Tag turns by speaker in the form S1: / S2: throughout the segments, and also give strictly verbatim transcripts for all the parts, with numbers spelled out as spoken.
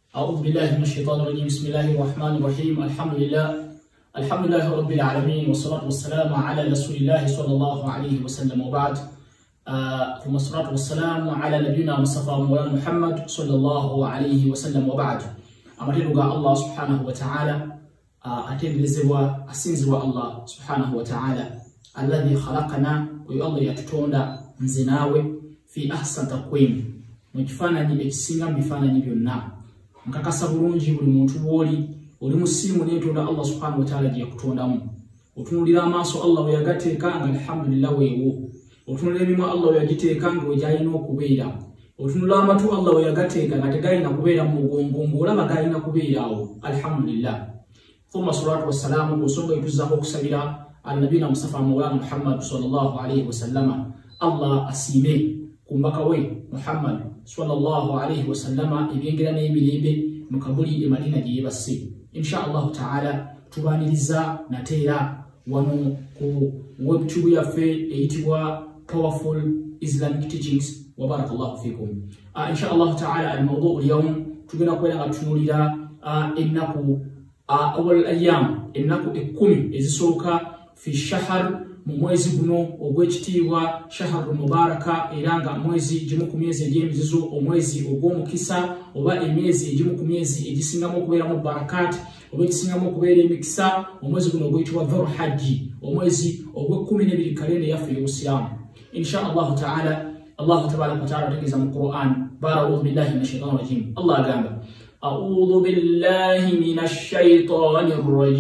S1: أعوذ بالله من الشيطان الرجيم. بسم الله الرحمن الرحيم. الحمد لله الحمد لله رب العالمين والصلاة والسلام على رسول الله صلى الله عليه وسلم وبعد. ثم الصلاة والسلام على نبينا مصطفى مولانا محمد صلى الله عليه وسلم وبعد. أمرنا الله سبحانه وتعالى أتبلزوا أسنزوا الله سبحانه وتعالى الذي خلقنا ويالله يتتوندا نزناوي في أحسن تقويم مجفانا نبكسينا بفانا نبيونا nkakasa bulungi buli muntu bwoli oli musimu netonda Allah subhanahu wa ta'ala gye yakutondamu otunulira amaaso Allah we yagateeka nga alhamdulillah weewo otunulira emimu Allah we yagiteeka nga wegyalina okubeera otunulira amatu Allah we yagateeka nga tegalina kubeera mu mugongo ng'olaba galina kubeeraawo alhamdulillah. Thumma salatu wassalamu kusonga ituzaako okusabira annabina mustafa mawlana Muhammad sallallahu alayhi wasallama Allah asiime kumbaka we Muhammad sallallahu alayhi wasallama ebyengera n'emirembe mu kabuli e Madina gye yeebase. Insha Allah ta'ala tubaniriza nateera wano ku webtube yaffe eyitibwa Powerful Islamic Teachings wa barakallahu fikum. Uh, insha Allah ta'ala al-mawdu' al-yawm tugenda kwera nga tutunulira ennaku awal ayyam ennaku ekkumi ezisooka fi shahar mu mwezi guno ogw'ekitiibwa shahar mubaraka era nga mwezi gimu ku myezi egy'emizizo omwezi ogw'omukisa oba emyezi egimu ku myezi egisingamu okubeeramu barakat oba egisingamu okubeera emikisa omwezi guno ogw'ekitiibwa Dhul Hijjah omwezi ogw'ekkumi n'ebiri kalenda yaffe ey'obusiraamu. Insha Allah ta'ala Allah tabaraka wa ta'ala ategeeza mu Qur'an ba'udhu billahi minash shaitani rajim. Allah agamba a'udhu billahi minash shaitani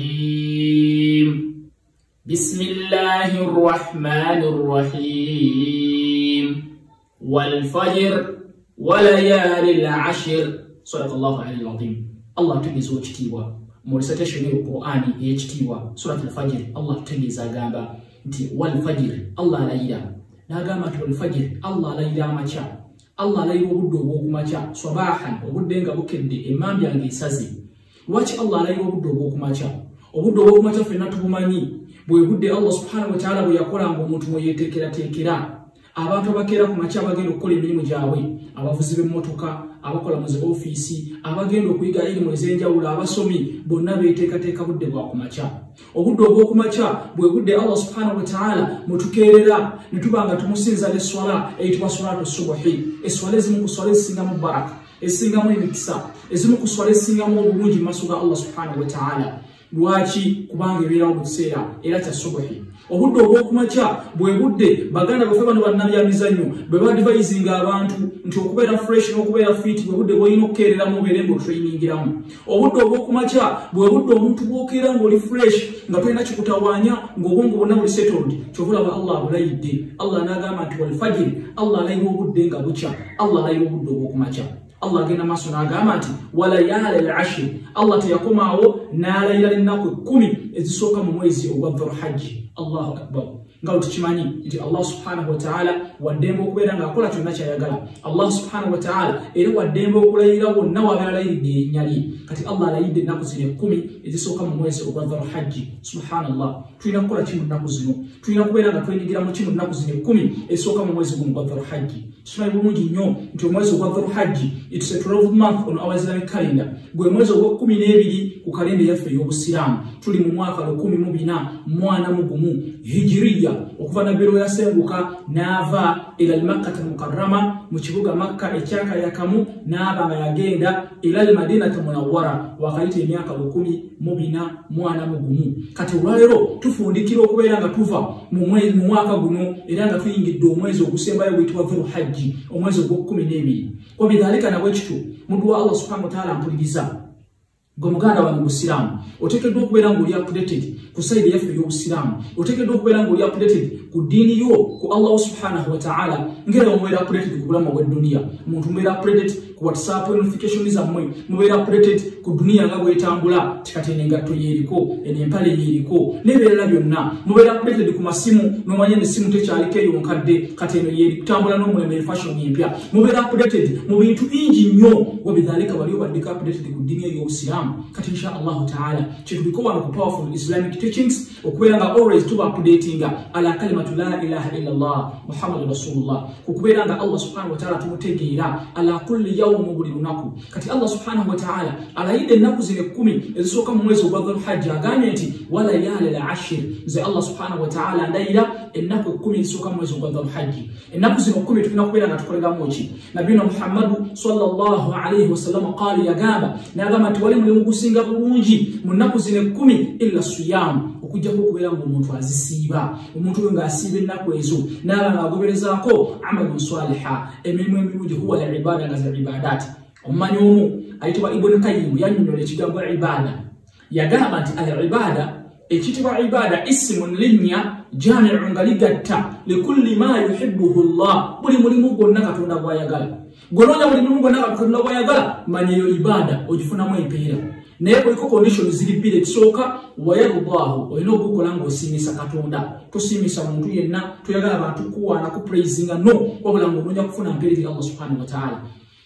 S1: rajim. بسم الله الرحمن الرحيم والفجر وليال العشر صدق الله العلي العظيم. الله تجيز وجتيوا مرساتشن القرآن يجتيوا سورة الفجر الله تجيز غامبا والفجر الله ليلا نغامات والفجر الله ليلا ماچا الله ليلا بدو بوكو ماچا صباحا وبدنغا بوكدي امام يانغي سازي watch Allah laiwo buddo bwoku macha obuddo bwoku macha fena tubumanyi bwe budde Allah subhanahu wa ta'ala bwe yakola ngo omuntu mwe yetekera tekera abantu abakera ku macha bagenda okukola emirimu gyabwe abavuzi b'emmotoka abakola mu office abagenda okuyiga elimu ezenjawulo abasomi bonna beteekateeka budde bwa ku macha obudde obw'oku macha bwe budde Allah subhanahu wa ta'ala mutukeerera ne tubanga tumusinza ne swala eyitibwa salatu subuhi eswala ezimu ku swala ezisingamu baraka esingamu emikisa ezimu ku swala esingamu obulungi mu maaso ga Allah subhanahu wa ta'ala. Lwaki? Kubanga ebeerawo mu kiseera era kya subuhi. Obudde obw'okumakya bwe budde baganda baffe bano bannabyamizannyo bwe badvisinga abantu nti okubeera fresh n'okubeera fit bwe budde bw'olina okukeereramu obeere ng'otrainingiramu. Obudde obw'okumakya bwe budde omuntu bw'okeera ng'oli fresh nga tolina kikutawaanya ng'obwongo bwonna buli settled kyobulaba Allah abulayidde. Allah n'agamba nti wal fajr Allah alayira obudde nga bukya Allah alayira obudde obw'okumakya. Allah agenda maaso n'agamba nti walayali al-ashr Allah teyakomaawo n'alayira ennaku ekkumi ezisooka mu mwezi ogwa Dhul Hijjah. Allahu akbar. Nga tukimanyi nti Allah subhanahu wa ta'ala waddembe okubeera ng'akola kyonna kyayagala. Allah subhanahu wa ta'ala era waddembe okulayira wonna wabeera alayiridde erinnya lye. Kati Allah alayidde ennaku zino ekkumi ezisooka mu mwezi ogwa Dhul Hijjah. Subhanallah. Tulina kukola ki mu nnaku zino? Tulina kubeera nga twenyigiramu ki mu nnaku zino ekkumi ezisooka mu mwezi guno ogwa Dhul Hijjah. Tumanyi bulungi nnyo nti omwezi ogwa Dhul Hijjah it's a twelve month on our Islamic calendar. Gwe mwezi ogw'ekkumi n'ebiri ku kalenda yaffe ey'obusiraamu. Tuli mu mwaka lukumi mu bina mwana mu gumu hijiriya okuva nabiro yasenguka n'ava ila al-Makkah al-Mukarrama mu kibuga Makka ekyakayakamu n'aba nga yagenda ila al-Madina Munawwara wakayita emyaka lukumi mu bina mwana mu gumu. Kati olwaleero tufundikira okubeera nga tuva mu mwaka guno era nga tuyingidde omwezi ogusembayo witibwa Dhul Hijjah omwezi ogw'ekkumi n'ebiri. Wabidhalika nabwe kityo muddu wa Allah subhanahu wa ta'ala mpuliriza gwe muganda wange Musiraamu oteekeddwa okubeera ng'oli updated ku sayidi yaffe ey'obusiraamu oteekeddwa okubeera ng'oli updated ku ddiini yo ku Allah subhanahu wa ta'ala ngera mubeera updated ku bulamu bw'edduniya omuntu mubeera updated ku WhatsApp notification zammwe mubeera updated ku duniya nga bw'etambula tikati engatto yeeriko empale yeeriko n'ebirala byonna mubeera updated ku masimu n'omanya n'essimu tekyaliko eyo nkadde kati eno yeeritambula n'omuleme fashion empya mubeera updated mu bintu bingi nnyo wabidhalika bali obaddeko updated ku ddiini ey'obusiraamu Islam. Kati insha Allah ta'ala chituliko wano ku powerful Islamic teachings okubera nga always tuba updating ala kalimatu la ilaha illa Allah Muhammadur Rasulullah, okubera nga Allah subhanahu wa ta'ala tumutegeera ala kulli yawm buli lunaku. Kati Allah subhanahu wa ta'ala alayide ennaku zile kumi ezisoka mu mwezi gwa Dhul Hijjah agambye nti wala yali la ashir, ze Allah subhanahu wa ta'ala ndayira ennaku kumi ezisoka mu mwezi gwa Dhul Hijjah. Ennaku zino kumi tulina kubeera nga tukoleramu ki? Nabiyina Muhammadu sallallahu alayhi wasallam qali yagamba nagamba nti wali mulimu gusinga bulungi mu nnaku zino kumi illa siyam, okujjako okubeera nga omuntu azisiiba, omuntu oyo ng'asiiba ennaku ezo n'aba ng'agoberezaako amalun saliha, emirimu emirungi huwa al ibada nga za ibadat. Omumanyi omu ayitibwa Ibn Qayyim yannyonnyola ekigambo ibada, yagamba nti al ibada, ekitibwa ibada ismun linnya jami'un nga ligatta likulli ma yuhibbuhu Allah, buli mulimu gwonna Katonda gw'ayagala. Gw'onoonya buli mulimu gwonna Katonda gw'ayagala, manya eyo ibada ogifunamu empeera. Naye kuliko condition ziri bbiri. Ekisooka wayardahu, olina okukola ng'osiimisa Katonda. Tosiimisa muntu yenna, toyagala abantu kuwaana ku praisinga, no, wabula ng'onoonya kufuna mpeera eri Allah subhanahu wa ta'ala.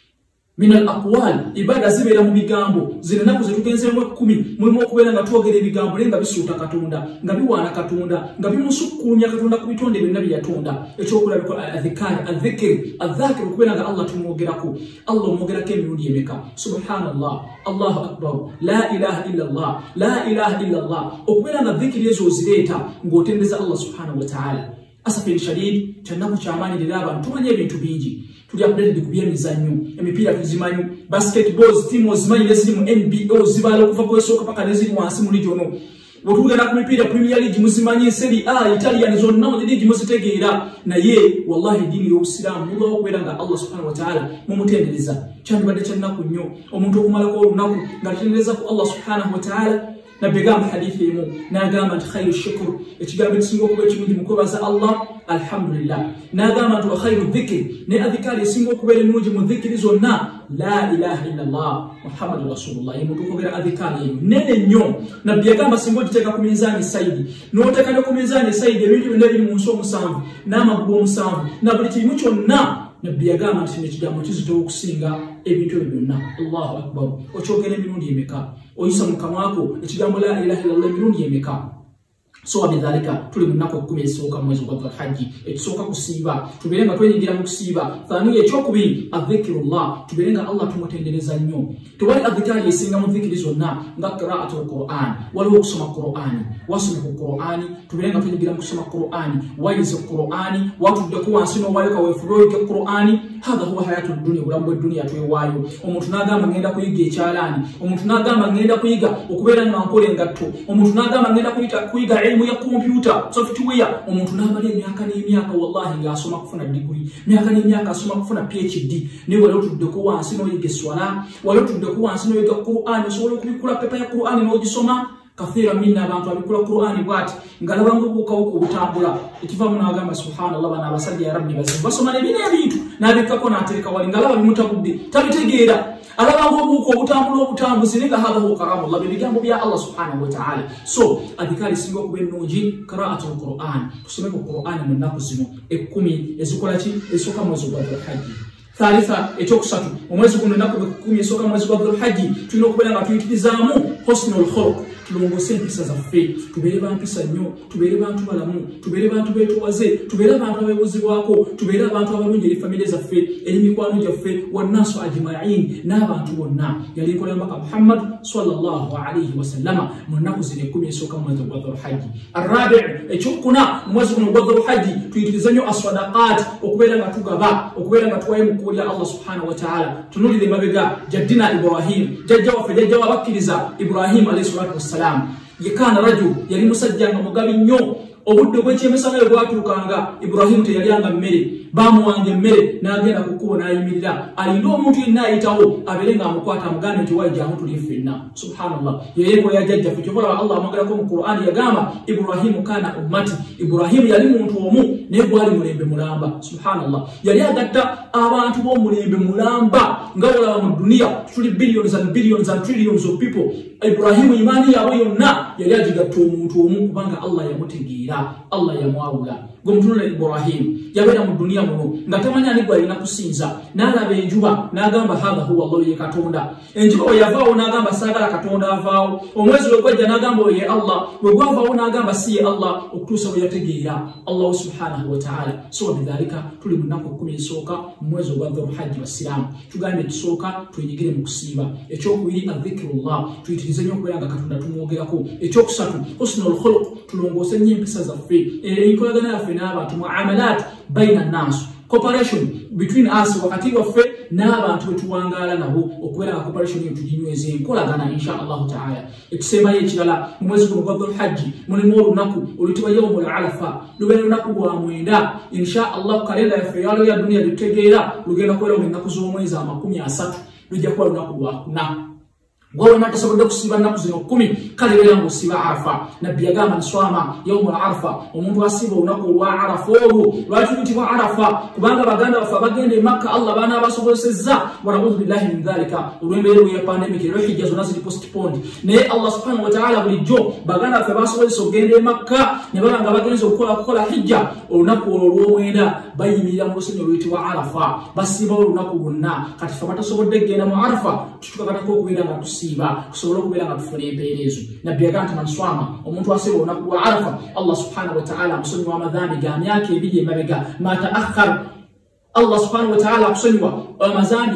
S1: Min al aqwal, ibada zibeera mu bigambo. Zino ennaku ze tugenzeemu ekkumi mulimu okubeera nga twogera ebigambo naye nga bisuuta Katonda, nga biwaana Katonda, nga bimusukkuumya Katonda ku bitonde byonna bye yatonda. Ekyokulabiko adhikari, adhikiri, adhakiri, okubeera nga Allah tumwogerako. Allah omwogerako emirundi emeka? Subhanallah, Allahu akbar, la ilaha illa Allah, la ilaha illa Allah. Okubeera nga dhikiri ezo ozireeta ng'otendeza Allah subhanahu wa ta'ala. Asafiri shadid, kyannaku ky'amaanyi era abantu tumanye ebintu bingi. Tuli updated ku byemizannyo, emipiira tuzimanyi, basketballs team ozimanyi neziri mu N B A zibala okuva kwesooka paka neziri wansi mu regional. Bwetugenda ku mipiira Premier League muzimanyi, Serie A, Italian zonna mu league muzitegeera. Naye wallahi dini y'Obusiraamu mulwawo okubeera nga Allah subhanahu wa ta'ala mumutendereza. Kyandibadde kyannaku nnyo omuntu okumalako olunaku ng'atendereza ku Allah subhanahu wa ta'ala. Nabigamba hadithi emu n'agamba nti khairu shukr, ekigambo ekisinga okuba ekirungi mu kwebaza Allah alhamdulillah. N'agamba nti wa khairu dhikri, ne adhikari esinga okubeera ennungi mu dhikiri zonna la ilaha illa Allah Muhammadur Rasulullah, ye muntu okwogera adhikari eyo nene nnyo. Nabbi yagamba singa ogiteeka ku minzaani sayidi, n'oteeka ne ku minzaani sayidi ebintu byonna biri mu nsi omusanvu n'amagubo omusanvu na buli kirimu kyonna, Nabbi yagamba nti ekigambo kizitowa okusinga ebintu ebyo byonna. Allahu akbar. Okyogera emirundi emeka? Oyisa mu kamwako ekigambo la ilaha illallah emirundi emeka? So wabidhalika tuli mu nnaku ekkumi ezisooka mu mwezi gwa Dhul Hijjah. Ekisooka kusiiba, tubeere nga twenyingira mu kusiiba. Thani ekyokubiri adhikirullah, tubeere nga Allah tumutendereza nnyo. Tewali adhikari esinga mu dhikiri zonna nga qira'atul Qur'an, waliwo okusoma Qur'ani, wasoma Qur'ani, tubeere nga twenyingira mu kusoma Qur'ani, wayize Qur'ani, watuddeko wansi n'owaleka weefube oyige Qur'ani. Hadha huwa hayatu dunya, bulamu bw'edduniya twewaayo. Omuntu n'agamba ngenda kuyiga ekyalaani, omuntu n'agamba ngenda kuyiga okubeera nga nkola engatto, omuntu n'agamba ngenda kuyiga ilmu ya computer software, omuntu n'amala emyaka n'emyaka wallahi ng'asoma kufuna degree, myaka n'emyaka asoma kufuna P H D. Naye wali otuddeko wansi n'oyiga esswala, wali otuddeko wansi n'oyiga Qur'ani, osobola okubikula pepa ya Qur'ani n'ogisoma. Kathira minna abantu abikula Qur'ani bwati ngalaba ng'obuukawuka obutambula, ekivaamu n'agamba subhanallah, bano abasajja ya rabbi bazibu basoma nebina ebintu n'abikkako n'atereka wali ngalaba bimutabudde tabitegeera, alaba ng'obuuka obutambula obutambuzi naye nga hadha huwa karamullah, bye bigambo bya Allah subhanahu wa ta'ala. So adhikari singa okuba ennungi qira'atul Qur'an, tusomeko Qur'ani mu nnaku zino ekkumi ezikola ki ezisooka mwezi gwa Dhul Hijjah. Thalitha, ekyokusatu, omwezi guno ennaku ekkumi ezisooka mwezi gwa Dhul Hijjah tulina okubeera nga tuyitirizaamu husnul khuluq, tulongose empisa zaffe, tubeere ba mpisa nnyo, tubeere bantu balamu, tubeere bantu beetoowaze, tubeere abantu abeebuzibwako, tubeere abantu abalungi eri famire zaffe, eri mikwano gyaffe, wannaasu ajma'in, n'abantu bonna. Yali nkola mbaka Muhammad sallallahu alayhi wa sallama mu nnaku zino ekkumi ezisooka mu mwezi gwa Dhul Hijjah. Arrabi', ekyokuna mu mwezi guno gwa Dhul Hijjah tuyitiriza nnyo aswadaqat, okubeera nga tugaba, okubeera nga tuwayo mu kkubo lya Allah subhanahu wa ta'ala. Tunuulire emabega jaddina Ibrahim, jjajja waffe, jjajja w'abakkiriza Ibrahim alayhi salatu wassalam. Yekana raju yali musajja nga mugabi nnyo, obudde bw'ekyemisana bwe bwatuukanga Ibrahim teyalyanga mmere, bamuwanga emmere n'agenda ku kkubo n'ayimirira alinda omuntu yenna ayitawo abeere ng'amukwata amugambe nti wajjamu tuli ffenna. Subhanallah, yeyengo yajjajjaffe kyobalaba Allah amwogerako mu Qur'ani yagamba Ibrahimu kana ummati, Ibrahimu yali muntu omu naye gwali mulembe mulamba. Subhanallah, yali agatta abantu b'omulembe mulamba nga olaba mu duniya tuli billions and billions and trillions of people. Ibrahimu imaani yaabwe yonna yali agigatta omuntu omu kubanga Allah yamutegeera, Allah yamwawula. Gwe mutunula Ibrahim yabeera mu duniya mudinga muno nga tamanya ani gwalina kusinza n'alaba enjuba n'agamba hadha huwa Allah ye katonda enjuba we yavaawo n'agamba saagala katonda avaawo omwezi we gwajja n'agamba oye Allah we gwavaawo n'agamba si ye Allah okutuusa we yategeera Allah subhanahu wa ta'ala so bidhalika tuli mu nnaku kkumi ezisooka mu mwezi ogwa Dhul Hijjah basiraamu tugambye tusooka twenyigire mu kusiiba ekyokubiri adhikirullah tuyitirize nnyo okubeera nga katonda tumwogerako ekyokusatu husnul khuluq tulongoose nnyo empisa zaffe enkolagana yaffe n'abantu muamalat baina nnasu cooperation between us wakati waffe n'abantu betuwangaala nabo okubeera nga cooperation eyo tuginyweza enkolagana insha allahu taala ekisembayo ekirala mu mwezi guno gwa Dhul Hijjah mulimu olunaku oluyitibwa yawmul arafa lubeera lunaku lwa mwenda insha allahu kalenda yaffe yalo ya duniya bitutegeera lugenda kubeera mu ennaku z'omwezi amakumi asatu lujja kuba lunaku lwakuna gwawe natasobodde kusiiba nnaku zino kkumi kale beera ng'osiiba arafa nabbi yagamba nswama yawmul arafa omuntu asiiba olunaku olwa arafa olwo lwaki luyitibwa arafa kubanga baganda baffe abagenda e makka allah baana abasobozesezza wanaudhu billahi min dhalika olw'embeera ya pandemic Dhul Hijjah zonna ziri postponed naye allah subhanahu wa ta'ala bulijjo baganda baffe basobozesa okugenda e makka ne baba nga bagenza okukola kukola hijja olunaku olwo olw'omwenda bayimirira mu lusenyi oluyitibwa arafa basiibawo olunaku lwonna kati ffe batasobodde kugenda mu arafa tutukakatako okubeera nga tusiiba tusobole okubeera nga tufuna empeera ezo nabbi yagamba nti manswama omuntu asiiba olunaku lwa arafa allah subhanahu wa ta'ala amusonyiwa amadhambi ga myaka ebiri emabega ma ta'akhkhar Allah subhanahu wa ta'ala akusonyiwa amazambi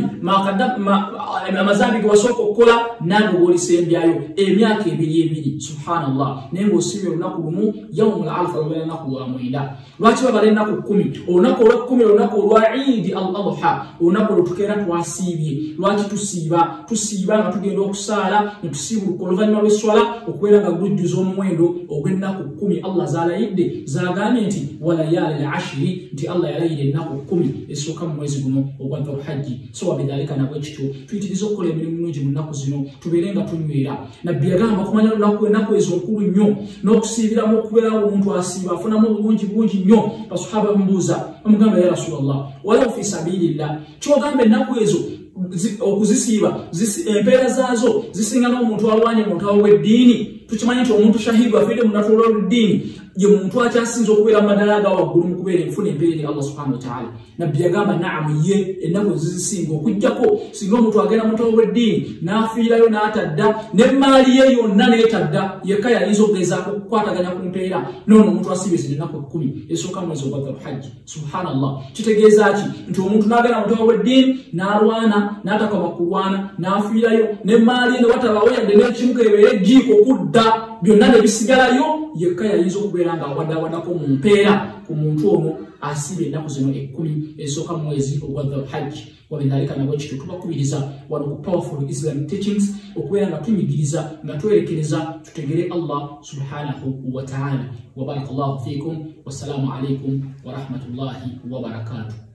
S1: amazambi ge wasooka okukola nange bw'olisembyayo emyaka ebiri ebiri subhanallah naye ng'osiibye olunaku lumu yawmul arafa lubeera lunaku lwa mwenda lwaki babala ennaku kkumi olunaku olw'ekkumi olunaku olwa idi al adha olunaku olwo tukeera twasiibye lwaki tusiiba tusiiba nga tugenda okusaala ne tusiibuka oluvannyuma lw'esswala okubeera nga gujjuza omuwendo ogw'ennaku kkumi allah zaalayidde zaagambye nti walayali al ashiri nti allah yalayira ennaku kkumi esooka mu mwezi guno ogwa Dhul Hijjah so wabidhalika nabwe kityo tuyitirize okukola emirimu mingi mu nnaku zino tubeere nga tunywera nabbi yagamba kumanya lunaku ennaku ezo nkulu nnyo n'okusiibiramu okubeerawo omuntu asiiba afunamu obulungi bungi nnyo basahaba bamubuuza bamugamba ya rasulallah walaw fi sabilillah kyogamba ennaku ezo okuzisiiba empeera zaazo zisinga n'omuntu alwanye omuntu aw'eddiini tukimanyi nti omuntu shahidu afiire mu lunaku olw'eddiini ye muntu akyasinza okubeera mu madala aga waggulu mu kubeera enfuna empeera eri allah subhanahu wa ta'ala nabbi yagamba naamu ye ennaku ezizisinga okujjako singa omuntu agenda mu ntalo w'eddiini n'afiirayo n'atadda n'emmaali ye yonna n'etadda yekka yayinza okugezaako okukwataganya ku mpeera noono omuntu asiiba ezo ennaku ekkumi esooka mu mwezi ogwa Dhul Hijjah subhanallah kitegeeza ki nti omuntu n'agenda mu ntalo w'eddiini n'alwana n'atakoma kulwana n'afiirayo n'emmaali ye ne watabaawo yadde n'ekimu kebeera ejjiiko okudda byonna ne bisigalayo yekka yayinza okubeera nga awaddawaddako mu mpeera ku muntu ono asiiba ennaku zino ekkumi ezisooka mu mwezi ogwa Dhul Hijjah wabidhalika nabwe kityo tubakubiriza wano ku powerful Islamic teachings okubeera nga tunyigiriza nga twerekereza tutegere Allah subhanahu wa ta'ala wa barakallahu fikum wassalamu alaikum wa rahmatullahi wa barakatuh.